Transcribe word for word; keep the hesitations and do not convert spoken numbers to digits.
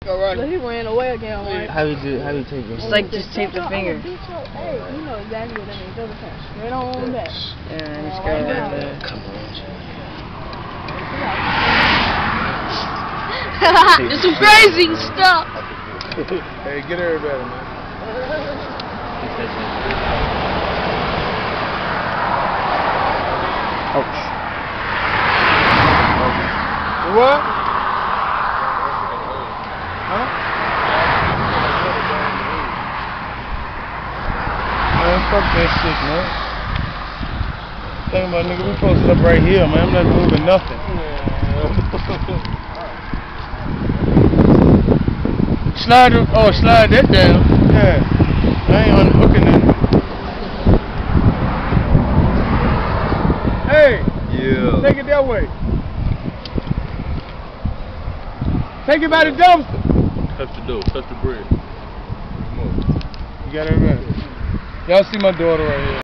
But he ran away again. Like, how you do? How you take it? It's like just tape the finger. Hey, you know exactly what that means. Go to the straight on back. Yeah, just go right there. Come on, It's some crazy stuff. Hey, get everybody, man. Ouch. What? Huh? Man, fuck that shit, man. Think about nigga, we posted up right here, man. I'm not moving nothing. Slide it, oh, slide that down. Yeah. I ain't unhooking it. Hey! Yeah. Take it that way. Take it by the dumpster. Touch the door, touch the bread. Come on. You got it right. Y'all see my daughter right here.